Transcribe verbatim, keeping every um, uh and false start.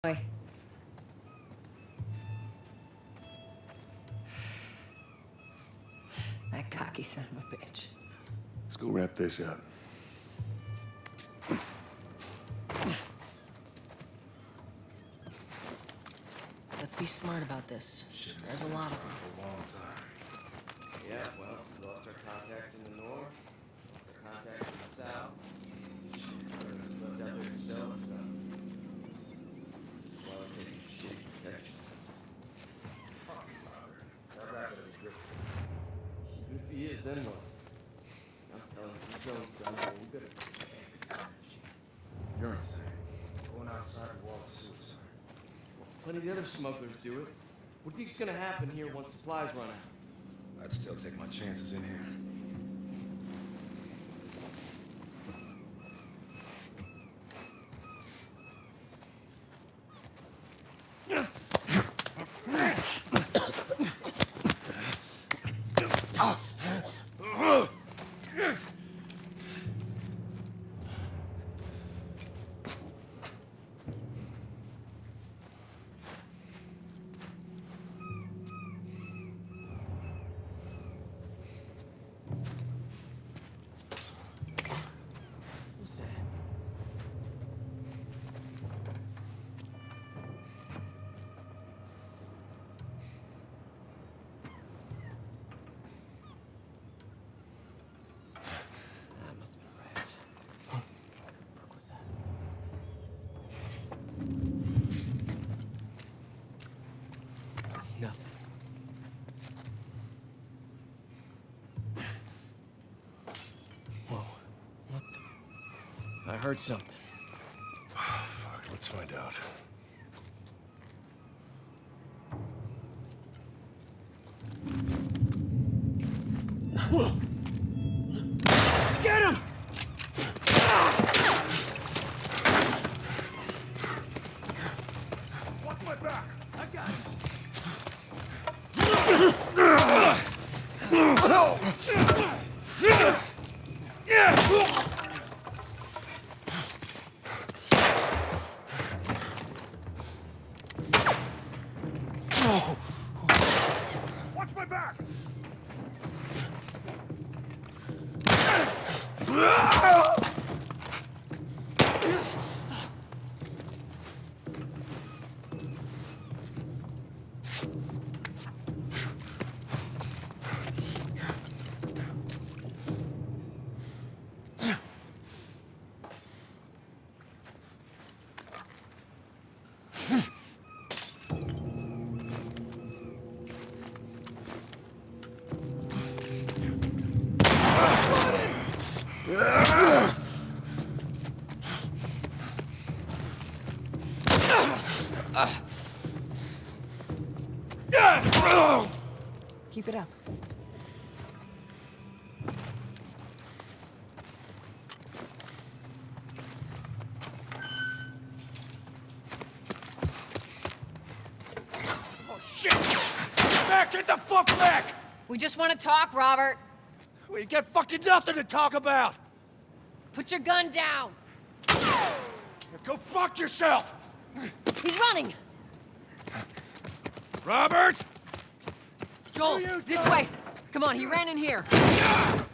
Boy. That cocky son of a bitch. Let's go wrap this up. Let's be smart about this. There's a lot of them. For a long time. Yeah, well, we lost our contacts in the north, lost our contacts in the south. Left out there to sell us stuff. This is why I take shitty protection. Fuck, Robert. That rabbit is good. If he is, then what? I'm telling you, I'm telling you, son, we better exit. You're insane. Going outside the wall is suicide. Plenty of the other smugglers do it. What do you think's gonna happen here once supplies run out? I'd still take my chances in here. What's that? That must have been rats. What was that? Nothing. Whoa. What the? I heard something. Fuck, let's find out. Get him! Watch my back! I got him. Watch my back! Keep it up. Oh, shit! Back! Get the fuck back! We just want to talk, Robert. We got fucking nothing to talk about! Put your gun down. Go fuck yourself! He's running. Robert! Joel, you this done? way. Come on, he ran in here.